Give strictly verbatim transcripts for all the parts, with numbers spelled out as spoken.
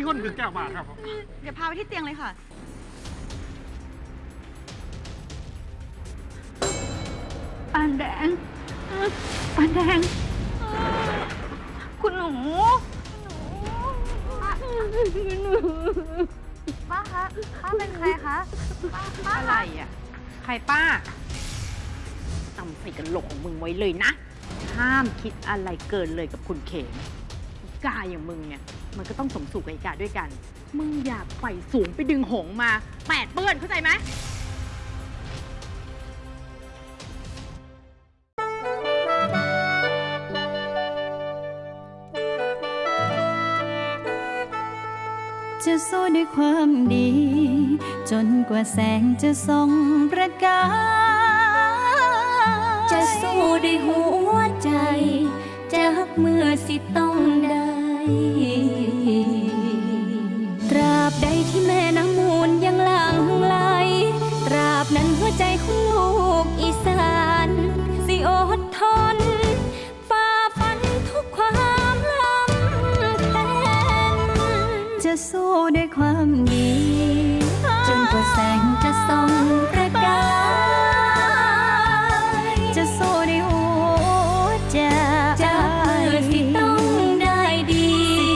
คนถือแก้วบาดครับเดี๋ยวพาไปที่เตียงเลยค่ะปานแดงปานแดงคุณหนูคุณหนูป้าคะป้าเป็นใครคะป้าอะไรอ่ะใครป้าจำใส่กระโหลกของมึงไว้เลยนะห้ามคิดอะไรเกินเลยกับคุณเขมกาอย่างมึงเนี่ยมันก็ต้องสมสู่กับอีกาด้วยกันมึงอยากไฟสูงไปดึงหงมาแปดเปื้อนเข้าใจไหมจะสู้ด้วยความดีจนกว่าแสงจะส่องประกายจะสู้ด้วยหัวใจจากเมื่อสิต้องได้ตราบใดที่แม่น้ำมูลยังหลั่งไหลตราบนั้นหัวใจของลูกอีสานสิอดทนฝ่าฟันทุกความลำแทนจะสู้ด้วยความดีจนกว่าแสงจะส่องประกายจะสู้ด้วยหัวใจจากเมื่อสิต้องได้ดี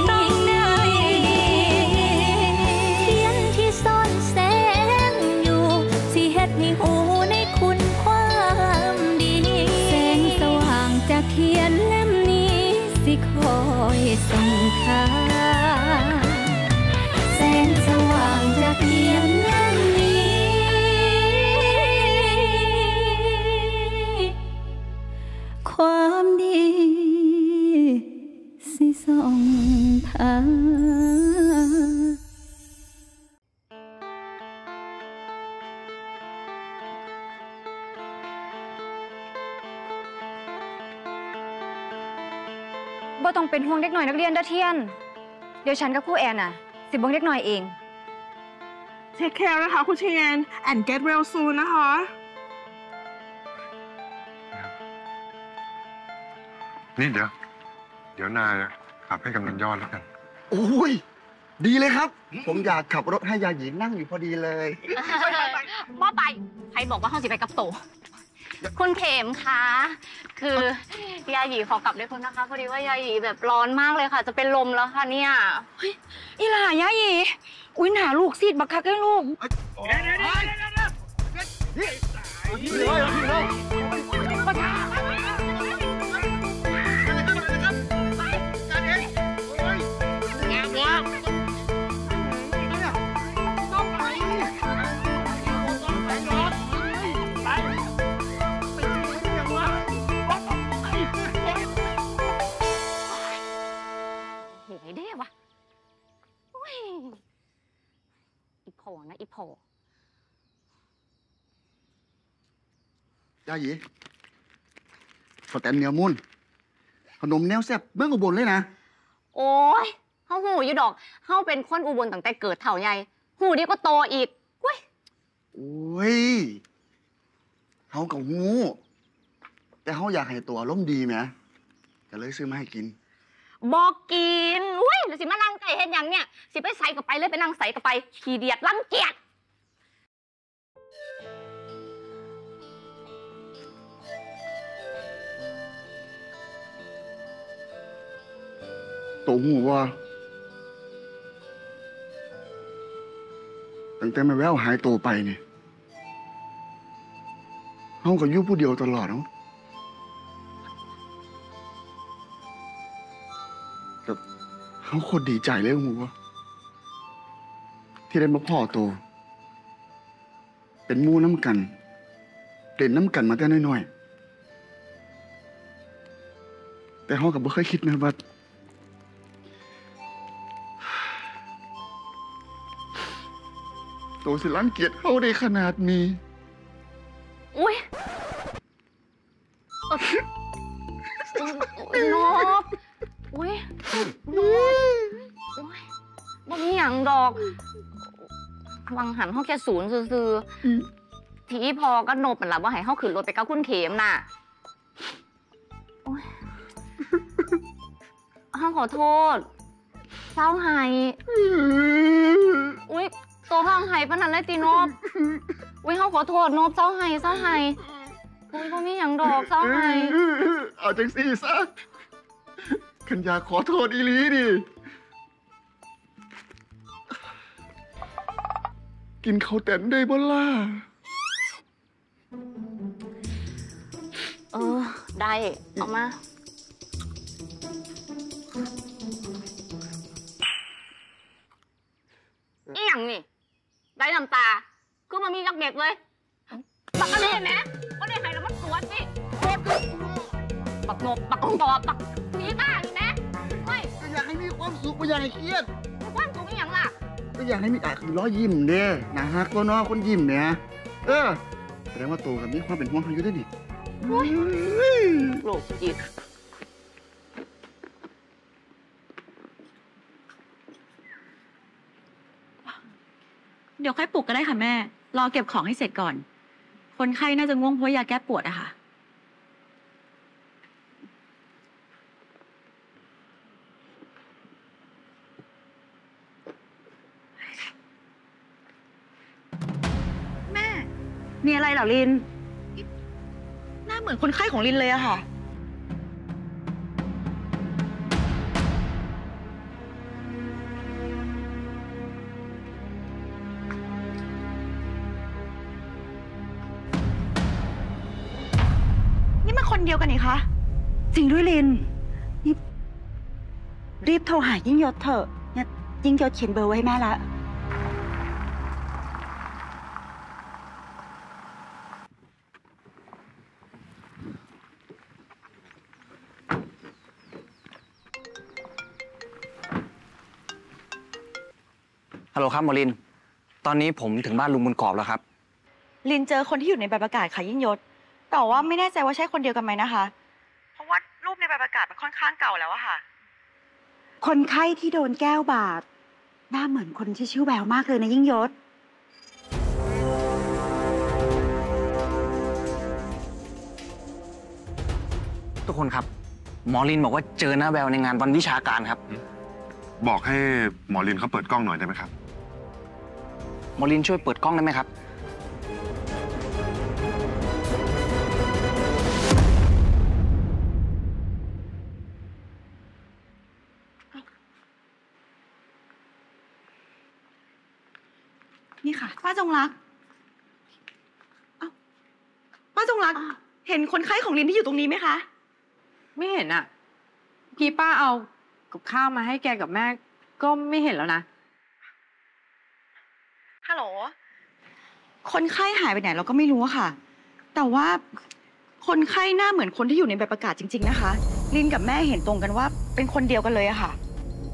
เทียนที่ซ่อนแสงอยู่สิเฮ็ดให้หูในคุณความดีแสงสว่างจากเทียนเล่มนี้สิคอยส่องทางแสงสว่างจากเทียนเล่มนี้ความดีสิส่องทางบ่ต้องเป็นห่วงเด็กหน่อยนักเรียนเด้อเทียนเดี๋ยวฉันกับครูแอนน่ะสิเบิ่งเด็กหน่อยเองเทคแคร์นะคะคุณเทียน and get well soon นะคะนี่เดี๋ยวเดี๋ยวนายขับให้กำนันยอดแล้วกันโอ้ยดีเลยครับผมอยากขับรถให้ยาหยีนั่งอยู่พอดีเลยบ่ไปใครบอกว่าห้องสิไปกับโตคุณเขมคะคือยาหยีขอกลับด้วยคนนะคะพอดีว่ายาหยีแบบร้อนมากเลยค่ะจะเป็นลมแล้วค่ะเนี่ยอีหล่ายาหยีอุ้ยหนาลูกซีดบักคักให้ลูกเดี๋ยวเดี๋ยวเดี๋ยวเดี๋ยวเดี๋ยวนี่ไอ้เด้วะอีพอนะอีพอยาหยีสแตนเนียมุ่นขนมแนวแซ่บเมืองอุบลเลยนะโอ้ยเฮาหูอยู่ดอกเฮาเป็นคนอุบลตั้งแต่เกิดเถ่าใหญ่หูดีก็โตอีกเว้ยโอ้ยเฮากับหูแต่เฮาอยากให้ตัวอารมณ์ดีไหมก็เลยซื้อมาให้กินบอกกินอุ้ยแล้วสิมานั่งไก่เห็นยังเนี่ยสิไปใส่กับไปเลยไปนั่งใส่กับไปขี้เดียดรังเกียจตัวหูว่าตั้งแต่แม่แววหายตัวไปเนี่ยเฮาก็อยู่ผู้เดียวตลอดเนาะเขาโคตรดีใจเลยหูวะที่ได้มาพ่อโตเป็นมู่น้ำกันเด่นน้ำกันมาแต่น้อยๆแต่เขากับบ่เคยคิดนะว่าโตสิรังเกียจเขาได้ขนาดนี้อุ้ยนบอุ้ยนบอุ้ยบ่มีหยังดอกวังหันเขาแค่ศูนย์ซื่อๆทีพอก็นบมันละว่าให้เขาขืนรถไปกับคุณเขมน่ะโอ้ยเขาขอโทษเศร้าไห้อุ้ยตัวห้องไห้ปะนันเลยตีนบอุ้ยเขาขอโทษนบเศร้าไห้เศร้าไห้อุ้ยเขามีอย่างดอกเศร้าไห้เอาจังซี่ซะขันอยากขอโทษอีหลีดิกินข้าวแตนได้บ่ล่ะเออได้เอามาอีหยังนี่ได้น้ำตาคือมันมีรักเด็กเลยปักอะไรเห็นไหมก็ได้ไห้แล้วมันสวนสิปักนบปักตอปักมีบ้านี่นะไม่ก็อยากให้มีความสุขไม่อยากให้เครียดความสุขอีหยังล่ะก็อยากให้มีอ่ะคือล้อยิ้มเด้นะฮักตัวน้อคนยิ้มเนี่ยเออแสดงว่าโตกับมีความเป็นห่วงเขาอยู่ด้วยนี่โลกจิตเดี๋ยวค่อยปลุกก็ได้ค่ะแม่รอเก็บของให้เสร็จก่อนคนไข้น่าจะง่วงเพราะยาแก้ปวดอะค่ะแม่มีอะไรเหรอลินหน้าเหมือนคนไข้ของลินเลยอะค่ะนี่มันคนเดียวกันนี่คะจริงด้วยลินนี่รีบโทรหายิ่งยศเถอะเนี่ยยิ่งยศเขียนเบอร์ไว้ให้แม่ละฮัลโหลครับหมอลินตอนนี้ผมถึงบ้านลุงบุญกอบแล้วครับลินเจอคนที่อยู่ในใบประกาศค่ะยิ่งยศแต่ว่าไม่แน่ใจว่าใช่คนเดียวกันไหมนะคะเพราะว่ารูปในใบประกาศมันค่อนข้างเก่าแล้วอะค่ะคนไข้ที่โดนแก้วบาดหน้าเหมือนคนที่ชื่อแววมากเลยนะยิ่งยศทุกคนครับหมอลินบอกว่าเจอหน้าแววในงานวันวิชาการครับบอกให้หมอลินเขาเปิดกล้องหน่อยได้ไหมครับหมอลินช่วยเปิดกล้องได้ไหมครับนี่ค่ะป้าจงรักอ้าวป้าจงรักเห็นคนไข้ของลินที่อยู่ตรงนี้ไหมคะไม่เห็นอ่ะพี่ป้าเอากับข้าวมาให้แกกับแม่ก็ไม่เห็นแล้วนะฮัลโหลคนไข้หายไปไหนเราก็ไม่รู้อะค่ะแต่ว่าคนไข้หน้าเหมือนคนที่อยู่ในใบประกาศจริงๆนะคะลินกับแม่เห็นตรงกันว่าเป็นคนเดียวกันเลยอะค่ะ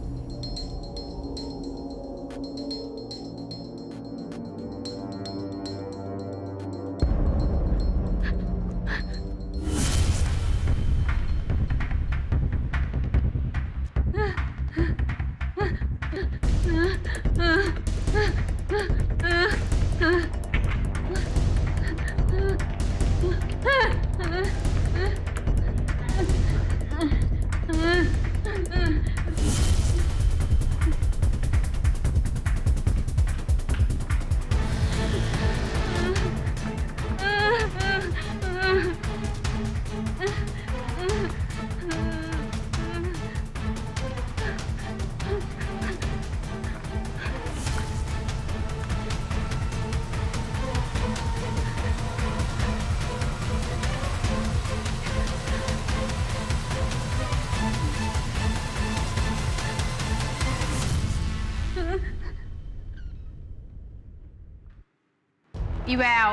อีแวว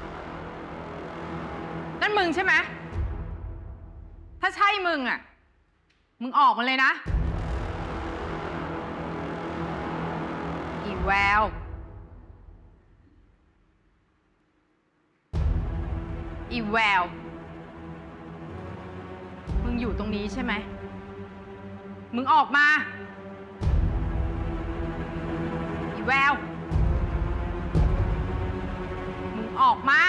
นั่นมึงใช่ไหมถ้าใช่มึงอ่ะมึงออกมาเลยนะอีแววอีแววมึงอยู่ตรงนี้ใช่ไหมมึงออกมาอีแววออกมา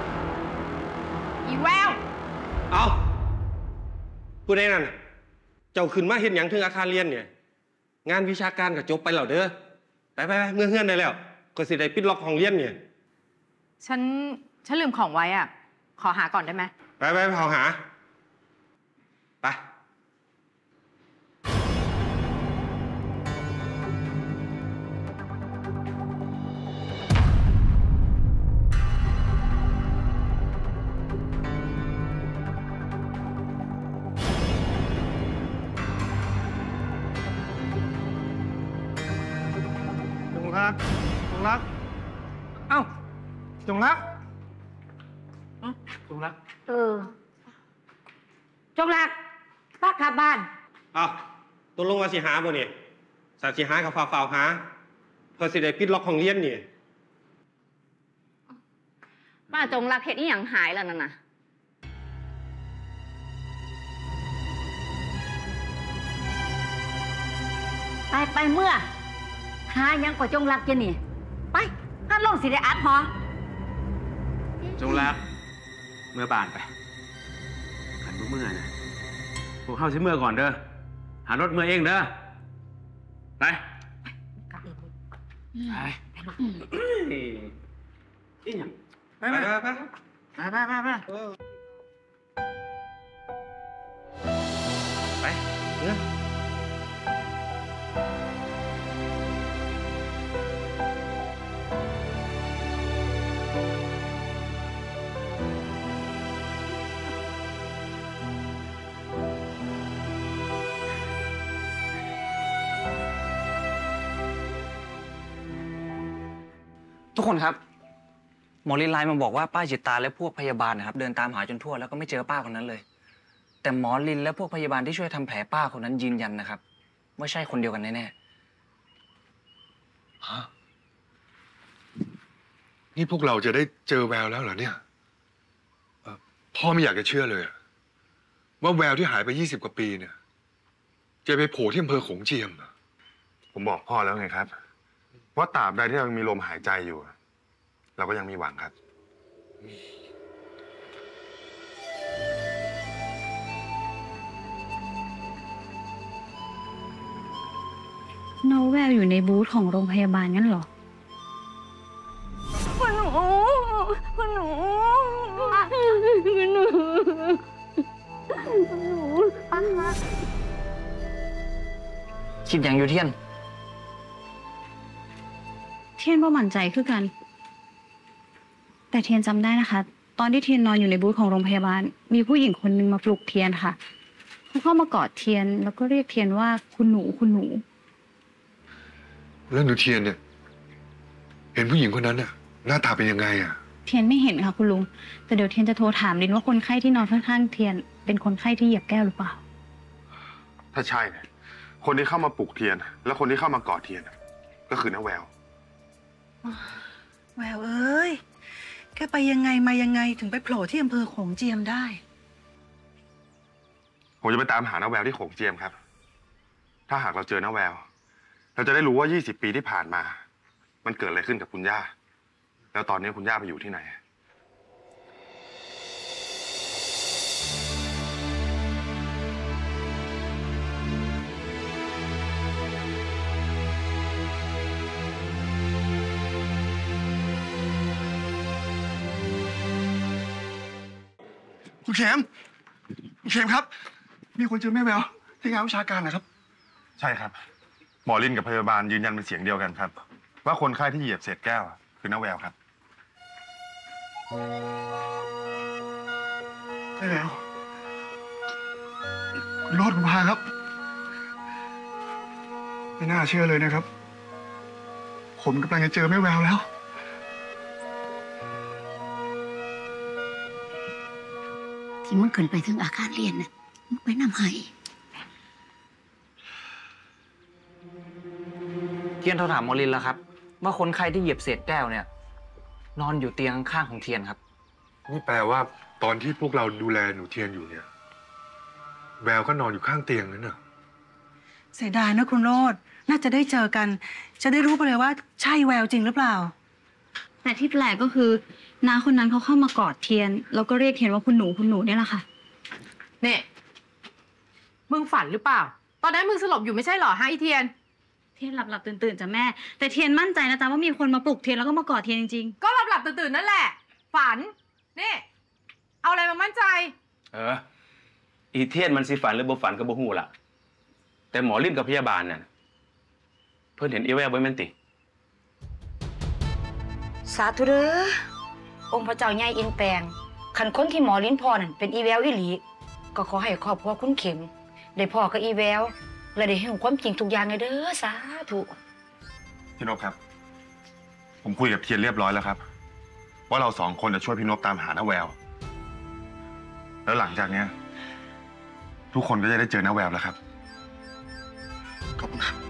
อีแววเอาพูดได้นั่นเจ้าขึ้นมาเห็นอย่างถึงอาคารเรียนเนี่ยงานวิชาการก็จบไปแล้วเด้อไปไปไปเมื่อเฮือนได้แล้วก็สิได้ปิดล็อกห้องเรียนเนี่ยฉันฉันลืมของไว้อ่ะขอหาก่อนได้ไหมไปไปเผาหาไปจงรักจงรักเอ้าจงรักจงรักเออจงรักป้ากลับบ้านอ้าวตกลงว่าสิหาบ่เนี่ยสาสิหากับฝ่าวๆหาเพื่อสิได้ปิดล็อกห้องเรียนนี่ป้าจงรักเฮ็ดอีหยังหายแล้วนั่นน่ะไปไปเมื่อหายังกว่าจงรักจะนี่ไปถ้าลงสิได้อัดหอจงรักเมื่อบานไปขันเมื่อนะพวกเข้าใช้เมื่อก่อนเด้อหารถเมื่อเองเด้อไปไปอีหยังไปไปไปไปไปไปไปไปเนื้อทุกคนครับหมอลินไลน์มาบอกว่าป้าจิตตาและพวกพยาบาลนะครับเดินตามหาจนทั่วแล้วก็ไม่เจอป้าคนนั้นเลยแต่หมอลินและพวกพยาบาลที่ช่วยทำแผลป้าคนนั้นยืนยันนะครับว่าใช่คนเดียวกันแน่ๆฮะนี่พวกเราจะได้เจอแววแล้วเหรอเนี่ยพ่อไม่อยากจะเชื่อเลยว่าแววที่หายไปยี่สิบกว่าปีเนี่ยจะไปโผล่ที่อำเภอโขงเจียมผมบอกพ่อแล้วไงครับว่าตราบใดที่เรามีลมหายใจอยู่เราก็ยังมีหวังครับน้องแววอยู่ในบูธของโรงพยาบาลงั้นเหรอคุณหนูคุณหนูคุณหนูคุณหนูคิดอย่างอยู่เทียนเทียนบ่มั่นใจคือกันแต่เทียนจำได้นะคะตอนที่เทียนนอนอยู่ในบูธของโรงพยาบาลมีผู้หญิงคนนึงมาปลุกเทียนค่ะเขาเข้ามากอดเทียนแล้วก็เรียกเทียนว่าคุณหนูคุณหนูแล้วหนูเทียนเนี่ยเห็นผู้หญิงคนนั้นน่ะหน้าตาเป็นยังไงอ่ะเทียนไม่เห็นค่ะคุณลุงแต่เดี๋ยวเทียนจะโทรถามลินว่าคนไข้ที่นอนข้างๆเทียนเป็นคนไข้ที่เหยียบแก้วหรือเปล่าถ้าใช่เนี่ยคนที่เข้ามาปลุกเทียนและคนที่เข้ามากอดเทียนก็คือน้าแววแววเอ้ยแกไปยังไงมายังไงถึงไปโผล่ที่อำเภอโขงเจียมได้ผมจะไปตามหาน้าแววที่โขงเจียมครับถ้าหากเราเจอน้าแววเราจะได้รู้ว่ายี่สิบปีที่ผ่านมามันเกิดอะไรขึ้นกับคุณย่าแล้วตอนนี้คุณย่าไปอยู่ที่ไหนคุณเข็มคุณเข็มครับมีคนเจอแม่แววที่งานวิชาการนะครับใช่ครับหมอลินกับพยาบาลยืนยันเป็นเสียงเดียวกันครับว่าคนไข้ที่เหยียบเศษแก้วคือน้าแววครับแม่แววคุณรอดคุณพาครับไม่น่าเชื่อเลยนะครับผมกำลังจะเจอแม่แววแล้วที่มึงขึ้นไปถึงอาคารเรียนน่ะมึงไปนำให้เทียนโทรถามหมอลินแล้วครับว่าคนไข้ที่เหยียบเศษแก้วเนี่ยนอนอยู่เตียงข้างของเทียนครับนี่แปลว่าตอนที่พวกเราดูแลหนูเทียนอยู่เนี่ยแววก็นอนอยู่ข้างเตียงนั่นน่ะเสียดายนะคุณโรจน์น่าจะได้เจอกันจะได้รู้ไปเลยว่าใช่แววจริงหรือเปล่าแต่ที่แปลกก็คือน้าคนนั้นเขาเข้ามากอดเทียนแล้วก็เรียกเทียนว่าคุณหนูคุณหนูนี่แหละค่ะนี่มึงฝันหรือเปล่าตอนนั้นมึงสลบอยู่ไม่ใช่หรอฮะไอเทียนเทียนหลับหลับตื่นตื่นจ้ะแม่แต่เทียนมั่นใจนะจ๊ะว่ามีคนมาปลุกเทียนแล้วก็มากอดเทียนจริงๆก็หลับหลับตื่นตื่นนั่นแหละฝันนี่เอาอะไรมามั่นใจเอออีเทียนมันสิฝันหรือบ่ฝันก็บ่ฮู้ล่ะแต่หมอลิ้นกับพยาบาลน่ะเพิ่นเห็นอีแววบ่แม่นติสาธุเด้อองค์พระเจ้าใหญ่อินแปลงขันคนที่หมอลิ้นพ่อนั่นเป็นอีแววอีหลีก็ขอให้ครอบครัวคุณเข็มได้พ่อกับอีแววและได้เห็นความจริงทุกอย่างเลยเด้อสาธุพี่นพครับ ผมคุยกับเทียนเรียบร้อยแล้วครับว่าเราสองคนจะช่วยพี่นพตามหาน้าแววแล้วหลังจากเนี้ยทุกคนก็จะได้เจอน้าแววแล้วครับขอบคุณครับ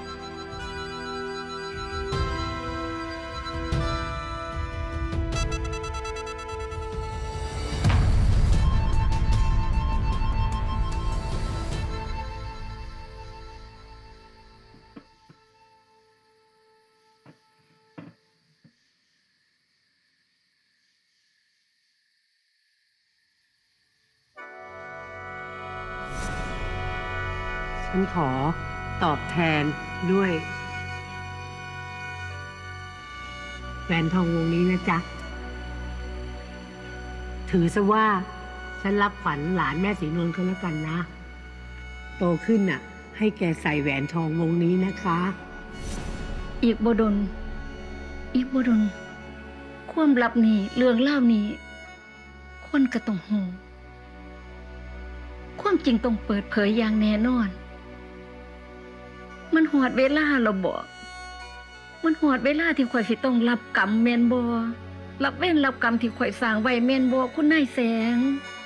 ฉันขอตอบแทนด้วยแหวนทองวงนี้นะจ๊ะถือซะว่าฉันรับขวัญหลานแม่ศรีนวลก็แล้วกันนะโตขึ้นน่ะให้แกใส่แหวนทองวงนี้นะคะอีกบ่ดนอีกบ่ดนความลับนี้เรื่องเล่านี้คนก็ต้องหูความจริงต้องเปิดเผยอย่างแน่นอนมันหอดเวลาเราบอกมันหอดเวลาที่ข่อยสิต้องรับกรรมแม่นบ่รับเว้นรับกรรมที่ข่อยสร้างไว้แม่นบ่คุณนายแสง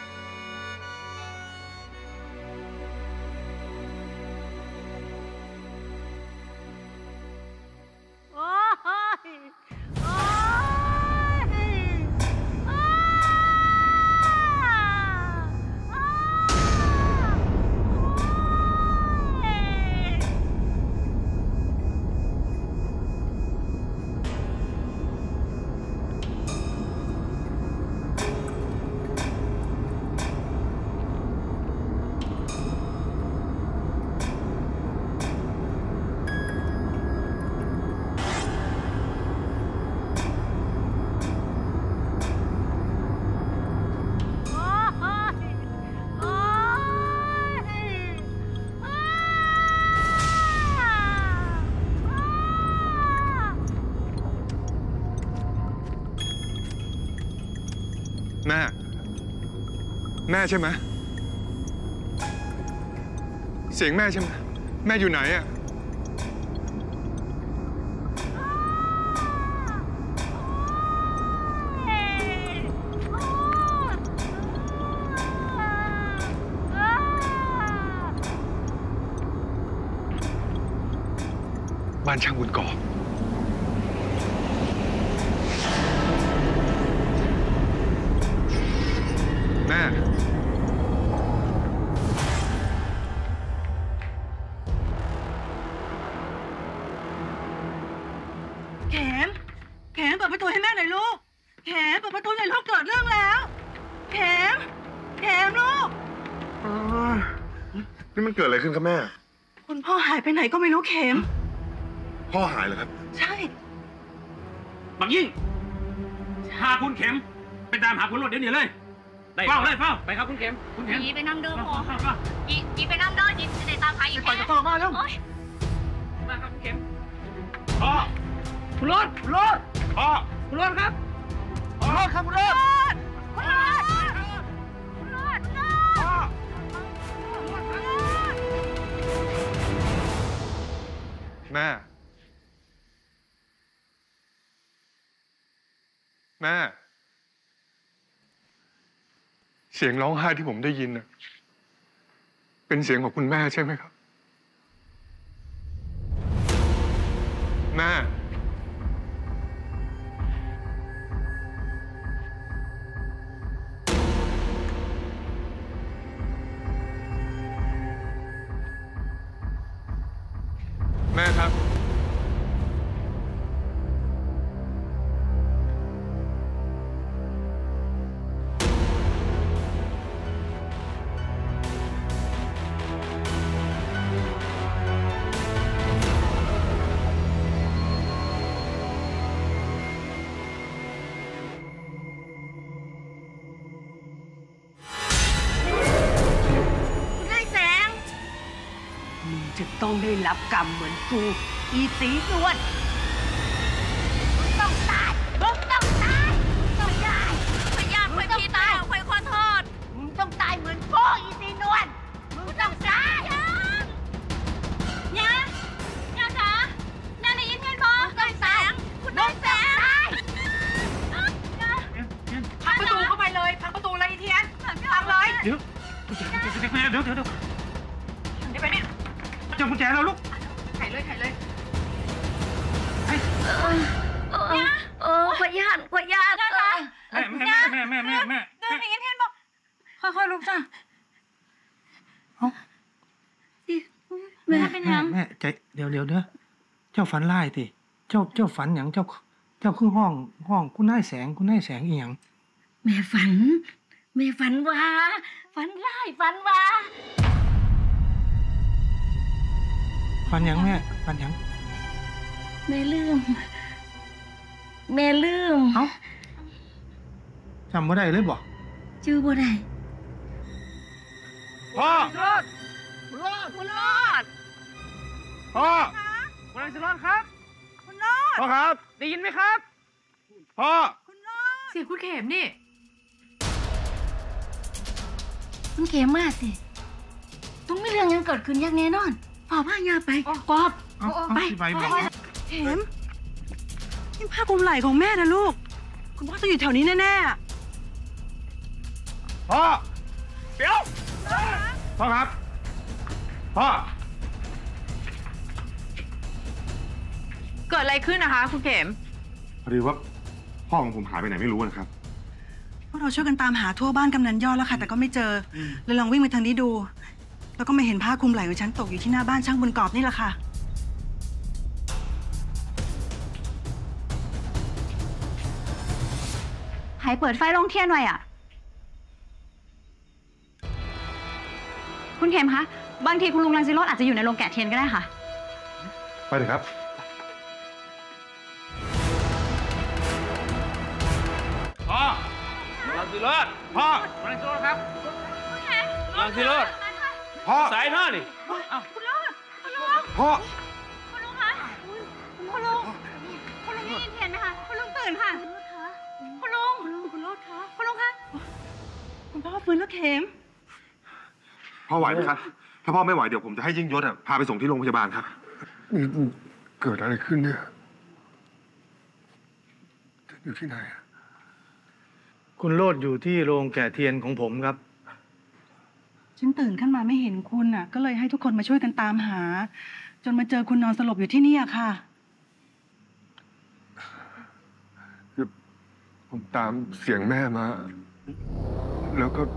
แม่แม่ใช่ไหมเสียงแม่ใช่ไหมแม่อยู่ไหนอะบ้านช่างบุญกอบแม่เข็มเข็มเปิดประตูให้แม่หน่อยลูกเข็มเปิดประตูหน่อยลูกเกิดเรื่องแล้วเข็มเข็มลูกนี่มันเกิดอะไรขึ้นครับแม่คุณพ่อหายไปไหนก็ไม่รู้เข็มพ่อหายเหรอครับใช่บังยิ่งหาคุณเข็มไปตามหาคุณรถเดี๋ยวนี้เลยเฝ้าเลยเฝ้าไปครับคุณเข็มคุณเข็มยีไปนั่งเดิมพอยียีไปนั่งเดิมยีจะได้ตามใครอีกแค่ต่อมาแล้วมาครับคุณเข็มพ่อคุณรถคุณรถพ่อคุณรถครับคุณรถครับคุณรถคุณรถคุณรถพ่อแม่แม่เสียงร้องไห้ที่ผมได้ยินนะเป็นเสียงของคุณแม่ใช่ไหมครับแม่แม่ครับต้องได้รับกรรมเหมือนกู อีสีนวลต้องตายมึงต้องตายต้องตายพยายามไปพี่ตายไปขอโทษมึงต้องตายเหมือนโป้อีสีนวลมึงต้องตายเนี่ยเนี่ยจ๋าเนี่ยได้ยินเงินบอได้แสงคุณได้แสงพังประตูเข้าไปเลยพังประตูเลยอีเทียนพังเลยเดี๋ยวเดี๋ยวเดี๋ยวเดี๋ยวเดี๋ยวไปเนี่ยจับกุญแจแล้วลูกไขเลยไขเลยเนี่ยเออขวดยานขวดยานนะคะแม่แม่แม่แม่แม่แม่เดินไปยินเทียนบอกค่อยๆลุกจ้ะแม่เป็นยังแม่ใจเดี๋ยวเดี๋ยวเด้อเจ้าฝันร้ายติเจ้าเจ้าฝันหยังเจ้าเจ้าคือห้องห้องคุณนายแสงคุณนายแสงอีหยังแม่ฝัน แม่ฝันว่า ฝันร้ายฝันว่าฝันหยังแม่ฝันหยังแม่ลืม แม่ลืมเอ้าจำบ่ได้เลยบ่ชื่อบ่ได้พ่อรอดรอดคุณรอดพ่อคุณนายสิรอดครับคุณรอดพ่อครับได้ยินไหมครับพ่อคุณรอดเสียงคุณเข็มนี่มันเข็มมากสิต้องมีเรื่องยังเกิดขึ้นอย่างแน่นอนฝ่าผ้ายาไปกอบเอาเอาไปไปไปเข็มนี่ผ้าคลุมไหล่ของแม่นะลูก คุณพ่อต้องอยู่แถวนี้แน่พ่อ เดี๋ยว พ่อครับ พ่อเกิดอะไรขึ้นนะคะ คุณเข็มพอดีว่าพ่อของผมหายไปไหนไม่รู้นะครับพวกเราช่วยกันตามหาทั่วบ้านกำนันยอดแล้วค่ะ แต่ก็ไม่เจอเลยลองวิ่งไปทางนี้ดู แล้วก็มาเห็นผ้าคลุมไหล่ของฉันตกอยู่ที่หน้าบ้านช่างบนกรอบนี่แหละค่ะหายเปิดไฟลงเทียนไว้อ่ะ คุณเข็มคะ บางทีคุณลุงรังสิโรจน์อาจจะอยู่ในโรงแกะเทียนก็ได้ค่ะไปเลยครับพ่อลังสิโรจน์พ่อลังสิโรจน์ครับลังสิโรจน์พ่อสายท่อนี่คุณลุงคุณลุงพ่อคุณลุงคะคุณลุงคุณลุงได้ยินเทียนไหมคะคุณลุงตื่นค่ะคุณลุงคุณลุงคะคุณลุงคะๆคุณพ่อฟื้นแล้วเข็มพ่อไหวไหมครับ ถ้าพ่อไม่ไหวเดี๋ยวผมจะให้ยิ่งยศอะพาไปส่งที่โรงพยาบาลครับนี่เกิดอะไรขึ้นเนี่ยฉันอยู่ที่ไหนอะคุณโลดอยู่ที่โรงแกะเทียนของผมครับฉันตื่นขึ้นมาไม่เห็นคุณน่ะ ก็เลยให้ทุกคนมาช่วยกันตามหา จนมาเจอคุณนอนสลบอยู่ที่นี่อะค่ะคือผมตามเสียงแม่มา แล้วก็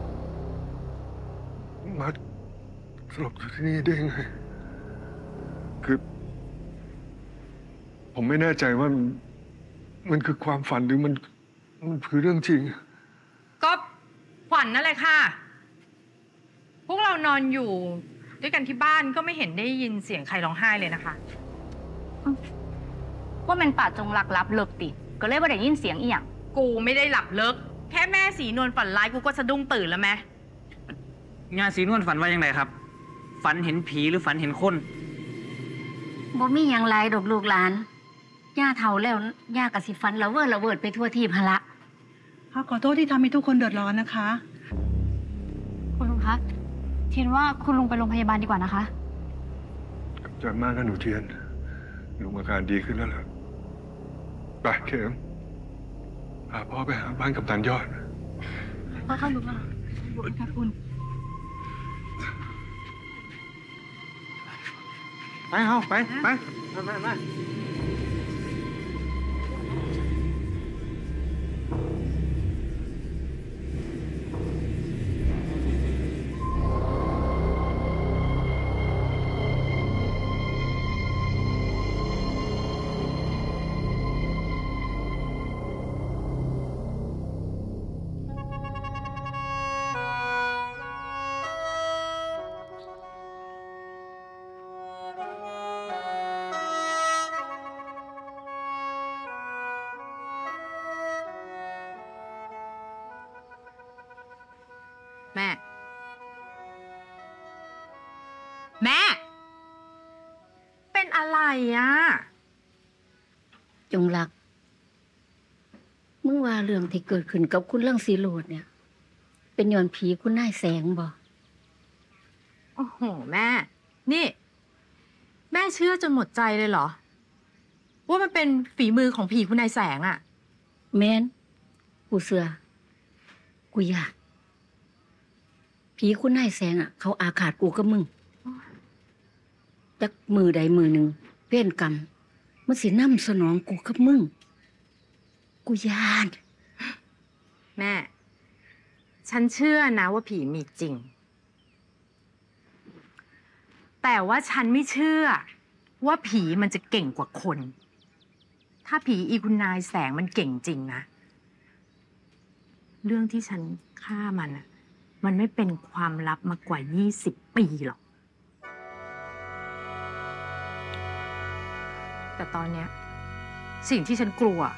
มาสลบอยู่ที่นี่ได้ยังไงคือ ผมไม่แน่ใจว่ามันมันคือความฝันหรือมันมันคือเรื่องจริงก็ฝันนั่นแหละค่ะ พวกเรานอนอยู่ด้วยกันที่บ้านก็ไม่เห็นได้ยินเสียงใครร้องไห้เลยนะคะว่ามันป่าจงรักรับเลิกติ ก็เลยว่าได้ยินเสียงอีหยังกูไม่ได้หลับเลิก แค่แม่สีนวลฝันร้ายกูก็สะดุ้งตื่นแล้วแม่งานสีนวลฝันว่ายังไงครับ ฝันเห็นผีหรือฝันเห็นคนบ่มีหยังไรดอกลูกหลาน ย่าเฒ่าแล้วย่ากะสิฟันละเวิดละเวิดไปทั่วที่พะละพ่อขอโทษที่ทำให้ทุกคนเดือดร้อนนะคะคุณลุงคะเทียนว่าคุณลุงไปโรงพยาบาลดีกว่านะคะขอบใจมากนะหนูเทียน ลุงอาการดีขึ้นแล้วล่ะไปเข็มพาพ่อไปหาบ้านกับตันยอดพ่อเข้าลุกแล้วค่ะคุณไปเอาไปไปไปไปแม่ แม่อ่ะจงรักมึงว่าเรื่องที่เกิดขึ้นกับคุณลังสีโรดเนี่ย เป็นย้อนผีคุณนายแสงบ่โอ้โหแม่ นี่ แม่เชื่อจนหมดใจเลยเหรอ ว่ามันเป็นฝีมือของผีคุณนายแสงอะแม่นกูเสือกูอยากผีคุณนายแสงอ่ะเขาอาฆาตกูกับมึงจักมือใดมือหนึ่งเว้นกรรมมันสินำสนองกูกับมึงกูยานแม่ ฉันเชื่อนะว่าผีมีจริง แต่ว่าฉันไม่เชื่อว่าผีมันจะเก่งกว่าคน ถ้าผีอีคุณนายแสงมันเก่งจริงนะเรื่องที่ฉันฆ่ามันอ่ะมันไม่เป็นความลับมากว่ายี่สิบปีหรอกแต่ตอนเนี้ยสิ่งที่ฉันกลัว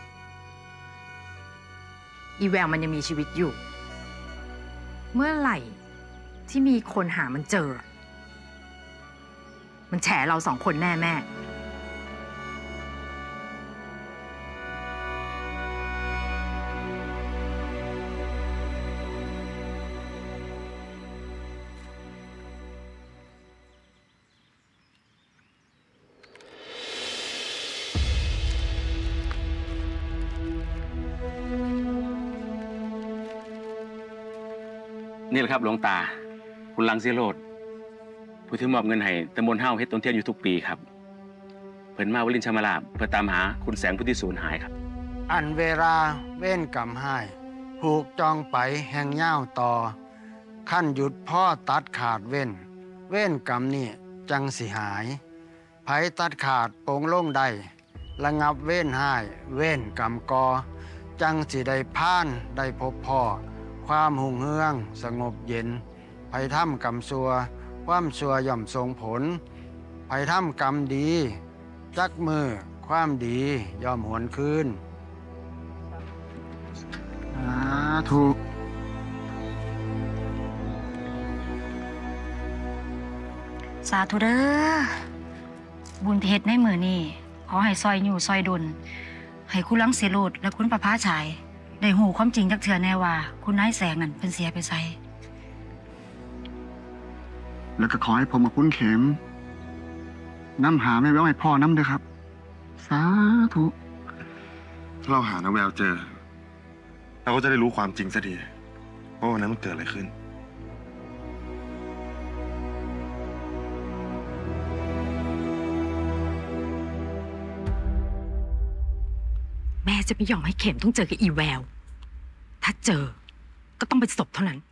อีแววมันยังมีชีวิตอยู่ เมื่อไหร่ที่มีคนหามันเจอมันแฉเราสองคนแน่แม่นี่แหละครับหลวงตาคุณลังสีโรดผู้ที่มอบเงินให้ตำบลเฮ้าเฮ็ดต้นเทียนอยู่ทุกปีครับเพิ่นมาวลินชมาลาเพื่อตามหาคุณแสงผู้ที่สูญหายครับอันเวลาเว้นกรรมให้ผูกจองไปแห่งย่าวต่อขั้นหยุดพ่อตัดขาดเว้นเว้นกรรมนี่จังสิหายไผตัดขาดโปงลงใดระงับเว้นให้เว้นกรรมกอจังสิได้พ่านได้พบพ่อความหุ่งเฮืองสงบเย็นไผทำกรรมซัวความซัวย่อมส่งผลไผทำกรรมดีจักมือความดีย่อมหวนคืนอ่าถูกสาธุเด้อบุญเพชรในมือนี่ขอให้ซอยอยู่ซอยดนให้คุณลังสีโรดและคุณประภาฉายได้หูความจริงจากเถื่อแน่ว่าคุณนายแสงนั่นเป็นเสียไปไสแล้วก็ขอให้ผมกับคุณเข็มนำหาแม่แววให้พ่อน้ำเด้อครับสาธุถ้าเราหาน้าแววเจอเราก็จะได้รู้ความจริงสักทีว่าวันนั้นมันเกิดอะไรขึ้นแม่จะไม่ยอมให้เข็มต้องเจอกับอีแววถ้าเจอก็ต้องเป็นศพเท่านั้น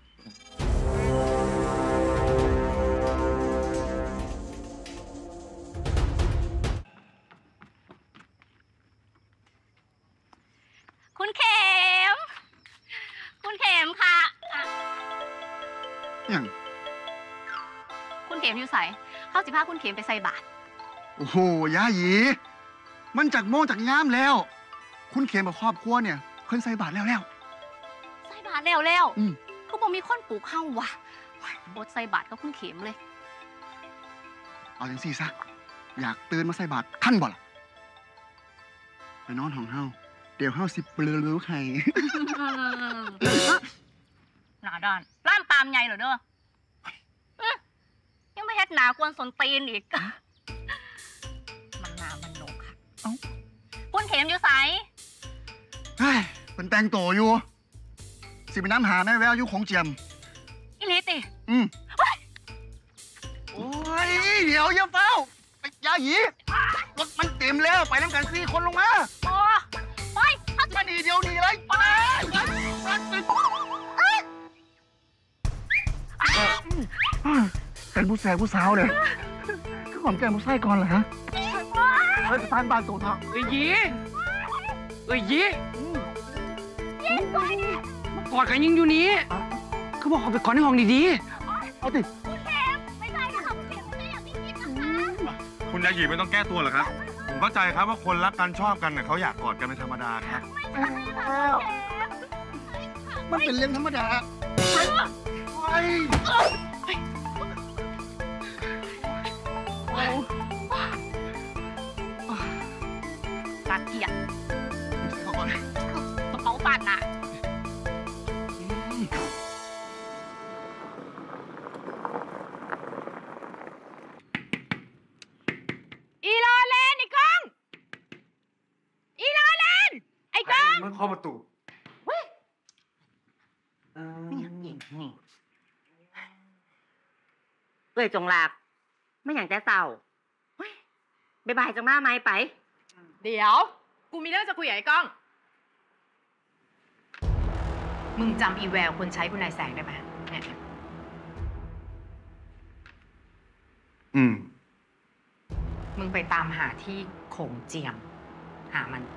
คุณเข็มคุณเข็มค่ะยังคุณเข็มอยู่ใส่เขาสิพาคุณเข็มไปใส่บาตรโอ้โหย่าหยีมันจากโมงจากยามแล้วคุณเข็มกับครอบครัวเนี่ยเพิ่นใส่บาตรแล้วแล้วใส่บาตรแล้วแล้วก็บอกมีคนปลูกเข้าวะบดใส่บาตรกับคุณเข็มเลยเอาจังซี่ซะอยากตื่นมาใส่บาตรขั้นบ่ล่ะไปนอนห้องเฮาเดี๋ยวเฮาสิเปลือรู้ใครหนาด้านล่ามตามไงเหรอเด้อยังไม่เฮ็ดหนากวนสนตีนอีกมันนามันโหนกค่ะคุณเข็มอยู่ไสเฮ้ยเป็นแต่งโตอยู่สิไปน้ำหาแม่แววอยู่ของเจียมอีลิติอืมโอ้ยเดี๋ยวอย่าเฝ้าไปยาหยีรถมันเต็มแล้วไปน้ำกันสี่คนลงมาโอ้ไปมาหนีเดียวหนีเลยไปเป็นผู้แสบผู้สาวเลยคือความแก้มผู้ไส้ก่อนเหรอฮะเฮ้ยทานบานโตทองเอ้ยยีเอ้ยยีกอดกันยังอยู่นี้คือบอกเขาไปก่อนในห้องดีๆเอาติคุณเข็มไม่ใช่ค่ะคุณเข็มไม่ใช่อย่างที่คิดนะคะคุณยาหยีไม่ต้องแก้ตัวหรอกครับผมเข้าใจครับว่าคนรักกันชอบกันเนี่ยเขาอยากกอดกันเป็นธรรมดาครับมันเป็นเรื่องธรรมดาไปกาเกียรกระเป๋าตันน่ะอีลอเลนไอ้ก้องอีลอเลนไอ้ก้องมันเข้าประตูเว้ยไม่อยากยิงนี่เอ้ยจงหลักไม่อยากจะเศร้าเฮ้ยบายบายจังมาไหมไปเดี๋ยวกูมีเรื่องจะคุยกับไอ้ก้องมึงจำอีแววคนใช้คุณนายแสงได้ไหมเนี่ยอืมมึงไปตามหาที่โขงเจียม หามัน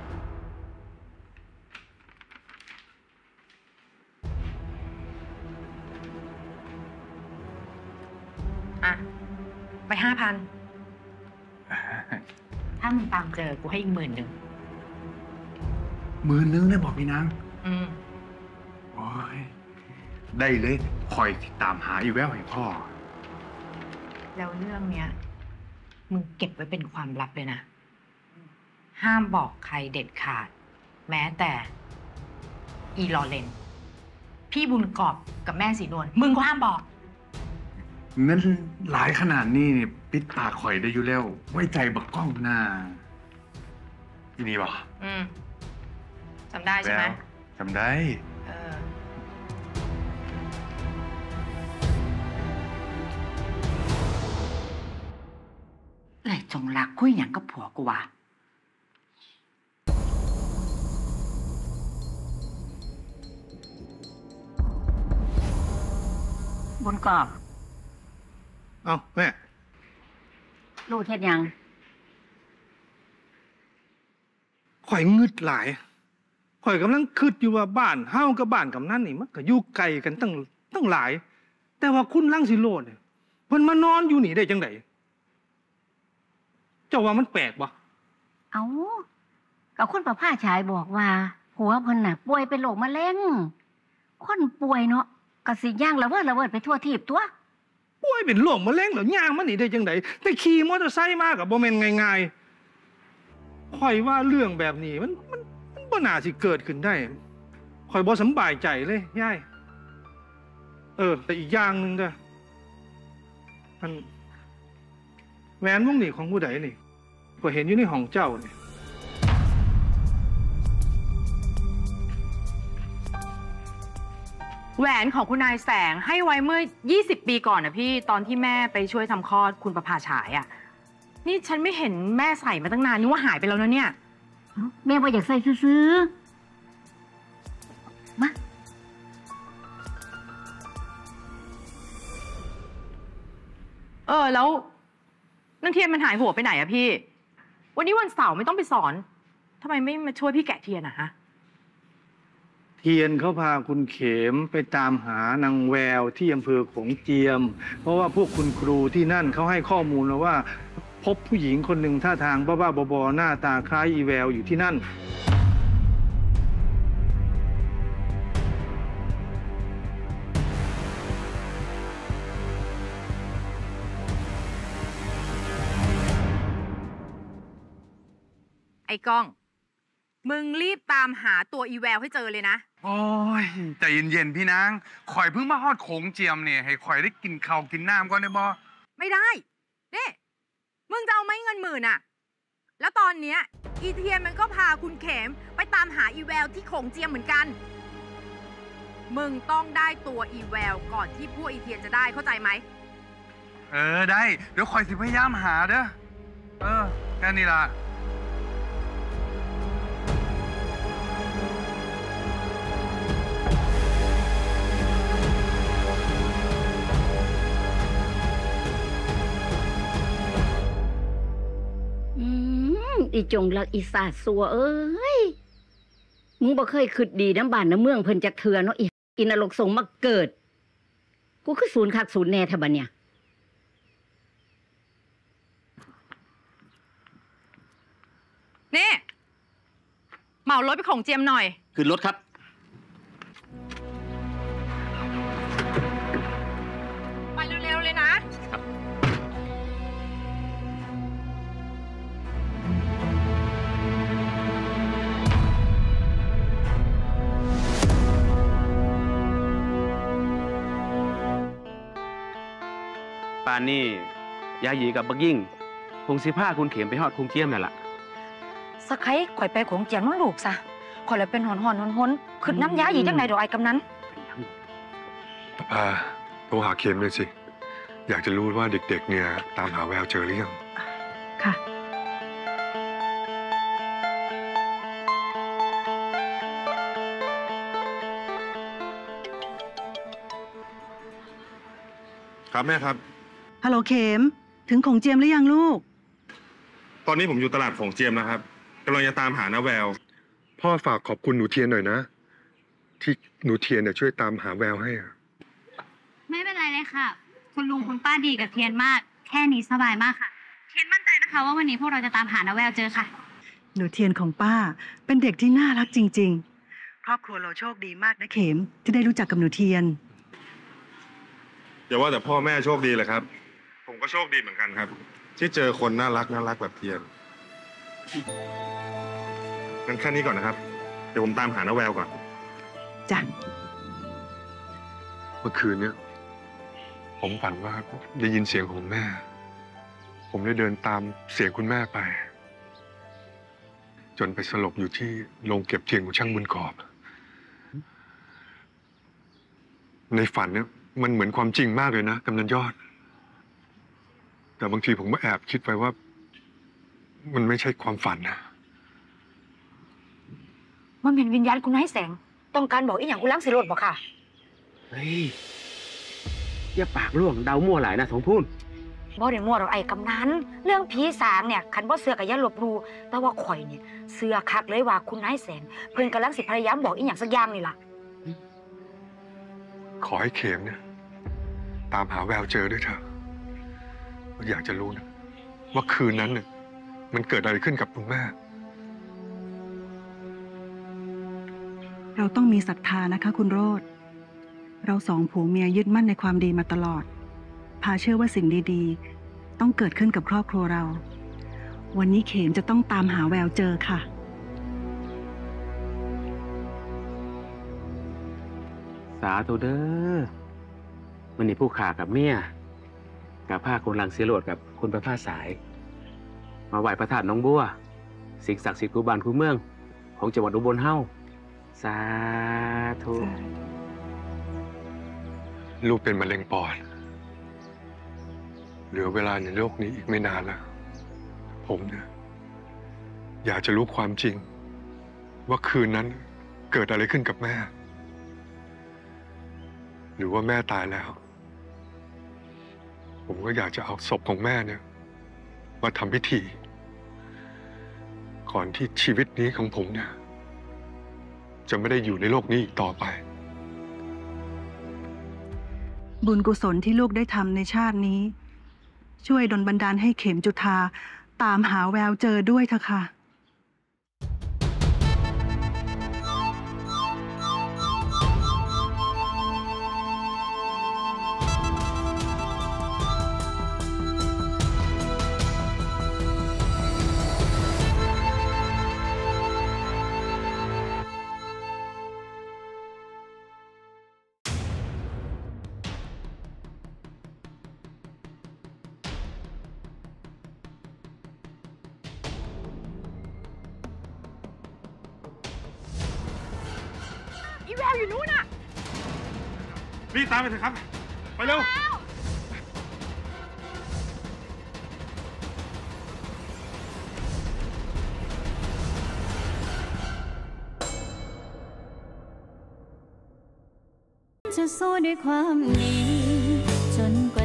อ่ะไปห้าพันถ้ามึงตามเจอกูให้อีกหมื่นหนึ่งหมื่นนึงได้บอกพี่นางอืมโอ้ยได้เลยคอยติดตามหาอีแววให้พ่อแล้วเรื่องเนี้ยมึงเก็บไว้เป็นความลับเลยนะ ห้ามบอกใครเด็ดขาด แม้แต่อีลอเลนพี่บุญกอบกับแม่สีนวลมึงก็ห้ามบอกเงินหลายขนาดนี้นี่ปิดปากข่อยได้อยู่แล้ว ไว้ใจบักกล้องหน้าอีนี่บ่อืมจำได้ใช่ไหมจำได้เออเลยจงรักคุยอย่างกับผัวกูวะบนกรอบเอ้าแม่ลูกเท็ดยังข่อยงึดหลายข่อยกำลังคิดอยู่ว่าบ้านเฮากับบ้านกำนันนี่มันก็อยู่ไกลกันตั้งตั้งหลาย แต่ว่าคุณลังสิโรจน์เนี่ยเพิ่นมานอนอยู่นี่ได้จังไดเจ้าว่ามันแปลกบ่เอากับคนประภาชายบอกว่าหัวเพิ่นน่ะป่วยเป็นโรคมะเร็งคนป่วยเนาะก็สิย่างละเวิดละเวิดไปทั่วทีบตัวป่วยเป็นโรคมะเร็งแล้วย่างมันนี่ได้จังไดแต่ขี่มอเตอร์ไซค์มาก็บ่แม่นง่ายๆข่อยว่าเรื่องแบบนี้มันมันมันบ่น่าสิเกิดขึ้นได้ข่อยบ่สำบายใจเลยยายเออแต่อีกอย่างนึงเด้อมันแหวนวงนี้ของผู้ใดนี่ก็เห็นอยู่ในห้องเจ้านี่แหวนของคุณนายแสงให้ไว้เมื่อยี่สิบปีก่อนนะพี่ตอนที่แม่ไปช่วยทำคลอดคุณประภาฉายอ่ะนี่ฉันไม่เห็นแม่ใส่มาตั้งนานนึกว่าหายไปแล้วนะเนี่ยแม่ว่าอยากใส่ซื้อมาเออแล้วนางเทียนมันหายหัวไปไหนอะพี่วันนี้วันเสาร์ไม่ต้องไปสอนทำไมไม่มาช่วยพี่แกะเทียนอะฮะเทียนเขาพาคุณเข็มไปตามหานางแววที่อำเภอโขงเจียมเพราะว่าพวกคุณครูที่นั่นเขาให้ข้อมูลมาว่าพบผู้หญิงคนหนึ่งท่าทางบ้าๆบอๆหน้าตาคล้ายอีแววอยู่ที่นั่นไอ้ก้องมึงรีบตามหาตัวอีแววให้เจอเลยนะโอ้ยใจเย็นๆพี่นางข่อยเพิ่งมาฮอดโขงเจียมเนี่ยให้ข่อยได้กินข้าวกินน้ำก่อนได้บ่ไม่ได้นี่มึงจะเอาไหมเงินหมื่นอะแล้วตอนเนี้ยอีเทียนมันก็พาคุณเข็มไปตามหาอีแววที่โขงเจียมเหมือนกันมึงต้องได้ตัวอีแววก่อนที่พวกอีเทียนจะได้เข้าใจไหมเออได้เดี๋ยวข่อยสิพยายามหาเด้อเออแค่นี้ล่ะอีจงลักอีสาสัวเอ้ยมึงบ่เคยคิดดีน้ำบ้านน้ำเมืองเพิ่นจักเทือเนาะอีอินรกส่งมาเกิดกูคือศูนย์คักศูนย์แน่แท้บัดเนี่ยนี่เหมารถไปของเจียมหน่อยขึ้นรถครับไปเร็วๆเลยนะานนี่ยาหยีกับบักยิ่งคงสิผ้าคุณเข็มไปฮอดคุงเจียมนั่นแหละสักไข่ข่อยไปของเจียงน้องลูกซะข่อยเลยเป็นหอนหอนหอนหอนขึ้นน้ำยาหยีจังไหนดอกไอ้กำนันป้าโทรหาเข็มเลยสิอยากจะรู้ว่าเด็กๆเนี่ยตามหาแววเจอหรือยังค่ะครับแม่ครับฮัลโหลเข็มถึงของเจียมหรือยังลูกตอนนี้ผมอยู่ตลาดของเจียมนะครับกำลังจะตามหาน้าแววพ่อฝากขอบคุณหนูเทียนหน่อยนะที่หนูเทียนเนี่ยช่วยตามหาแววให้ไม่เป็นไรเลยค่ะคุณลุงคุณป้าดีกับเทียนมากแค่นี้สบายมากค่ะเทียนมั่นใจนะคะว่าวันนี้พวกเราจะตามหาน้าแววเจอค่ะหนูเทียนของป้าเป็นเด็กที่น่ารักจริงๆครอบครัวเราโชคดีมากนะเข็มที่ได้รู้จักกับหนูเทียนอย่าว่าแต่พ่อแม่โชคดีเลยครับผมก็โชคดีเหมือนกันครับที่เจอคนน่ารักน่ารักแบบเทียนงั้นแค่นี้ก่อนนะครับเดี๋ยวผมตามหาน้าแววก่อนจ้ะเมื่อคืนเนี่ยผมฝันว่าได้ยินเสียงของแม่ผมได้เดินตามเสียงคุณแม่ไปจนไปสลบอยู่ที่โรงเก็บเทียนของช่างบุญกอบในฝันเนี่ยมันเหมือนความจริงมากเลยนะกำนันยอดแต่บางทีผมก็แอบคิดไปว่ามันไม่ใช่ความฝันนะมันเป็นวิญญาณคุณนายแสงต้องการบอกอีกอย่างคุณล้างสิโรดบอกค่ะเฮ้ยอย่าปากร่วงเดามั่วหลายนะสองพูนบ่ได้มั่วหรอกไอ้กำนันเรื่องผีสางเนี่ยขันบ่เสือกับย่าหลบดูแต่ว่าข่อยเนี่ยเสือคักเลยว่าคุณนายแสงเพิ่นกำลังสิพยายามบอกอีกอย่างสักอย่างนี่ล่ะขอให้เข็มเนี่ยตามหาแววเจอด้วยเถอะอยากจะรู้นะว่าคืนนั้นเนี่ยมันเกิดอะไรขึ้นกับคุณแม่เราต้องมีศรัทธานะคะคุณโรธเราสองผัวเมียยึดมั่นในความดีมาตลอดพาเชื่อว่าสิ่งดีๆต้องเกิดขึ้นกับครอบครัวเราวันนี้เข็มจะต้องตามหาแววเจอค่ะสาธุเด้อวันนี้ผู้ขากับเมียกับผ้าคนหลังเสียโหลดกับคนประผ้าสายมาไหว้พระธาตุน้องบัวสิ่งศักดิ์สิทธิ์คู่บ้านคู่เมืองของจังหวัดอุบลเฮาสาธุลูกเป็นมะเร็งปอดเหลือเวลาในโลกนี้อีกไม่นานแล้วผมเนี่ยอยากจะรู้ความจริงว่าคืนนั้นเกิดอะไรขึ้นกับแม่หรือว่าแม่ตายแล้วผมก็อยากจะเอาศพของแม่เนี่ยมาทำพิธีก่อนที่ชีวิตนี้ของผมเนี่ยจะไม่ได้อยู่ในโลกนี้อีกต่อไปบุญกุศลที่ลูกได้ทำในชาตินี้ช่วยดลบันดาลให้เข็มจุฑาตามหาแววเจอด้วยเถอะค่ะอีแววอยู่นู้นน่ะรีบตามไปเถอะครับไปเร็วจะสู้ด้วยความดีจนกว่า